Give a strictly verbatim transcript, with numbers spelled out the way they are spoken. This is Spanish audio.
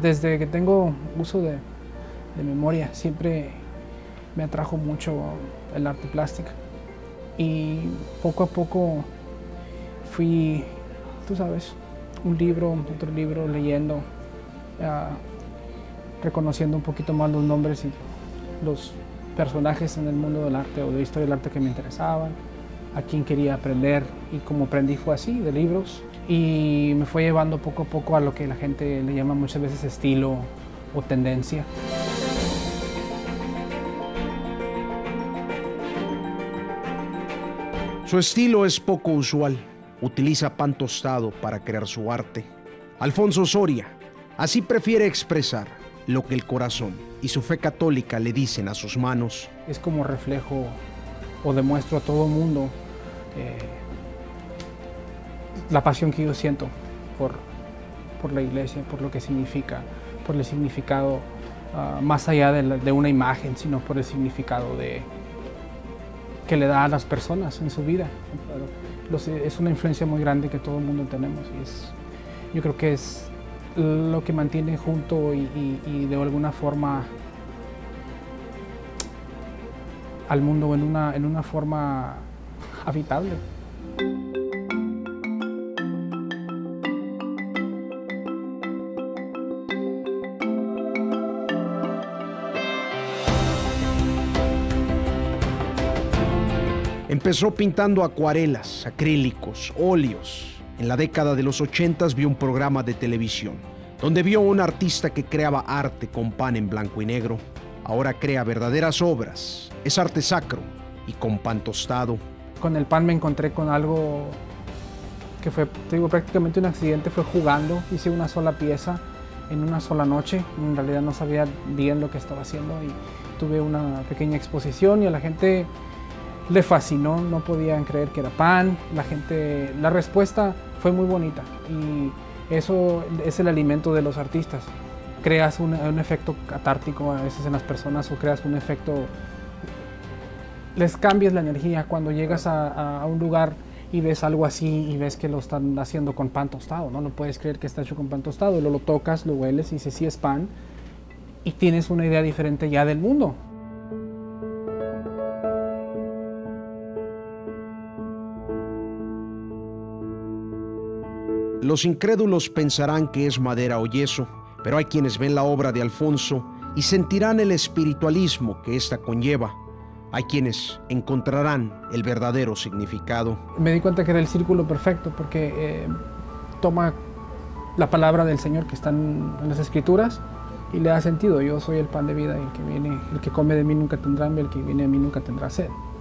Desde que tengo uso de, de memoria, siempre me atrajo mucho el arte plástico. Y poco a poco fui, tú sabes, un libro, otro libro, leyendo, uh, reconociendo un poquito más los nombres y los personajes en el mundo del arte o de la historia del arte que me interesaban, a quién quería aprender, y como aprendí fue así, de libros, y me fue llevando poco a poco a lo que la gente le llama muchas veces estilo o tendencia. Su estilo es poco usual. Utiliza pan tostado para crear su arte. Alfonso Soria así prefiere expresar lo que el corazón y su fe católica le dicen a sus manos. Es como reflejo o demuestro a todo el mundo eh, la pasión que yo siento por, por la iglesia, por lo que significa, por el significado uh, más allá de, la, de una imagen, sino por el significado de, que le da a las personas en su vida. Los, es una influencia muy grande que todo el mundo tenemos y es, yo creo que es lo que mantiene junto y, y, y de alguna forma al mundo en una, en una forma habitable. Empezó pintando acuarelas, acrílicos, óleos. En la década de los ochentas vio un programa de televisión donde vio a un artista que creaba arte con pan en blanco y negro. Ahora crea verdaderas obras, es arte sacro y con pan tostado. Con el pan me encontré con algo que fue, te digo, prácticamente un accidente. Fue jugando, hice una sola pieza en una sola noche. En realidad no sabía bien lo que estaba haciendo y tuve una pequeña exposición y a la gente le fascinó, no podían creer que era pan. La gente, la respuesta fue muy bonita y eso es el alimento de los artistas. Creas un, un efecto catártico a veces en las personas o creas un efecto, les cambias la energía cuando llegas a, a, a un lugar y ves algo así y ves que lo están haciendo con pan tostado, ¿no? No puedes creer que está hecho con pan tostado y luego lo tocas, lo hueles y dices sí es pan y tienes una idea diferente ya del mundo. Los incrédulos pensarán que es madera o yeso, pero hay quienes ven la obra de Alfonso y sentirán el espiritualismo que ésta conlleva. Hay quienes encontrarán el verdadero significado. Me di cuenta que era el círculo perfecto porque eh, toma la palabra del Señor que está en, en las Escrituras y le da sentido. Yo soy el pan de vida, el que viene, el que come de mí nunca tendrá hambre, el que viene de mí nunca tendrá sed.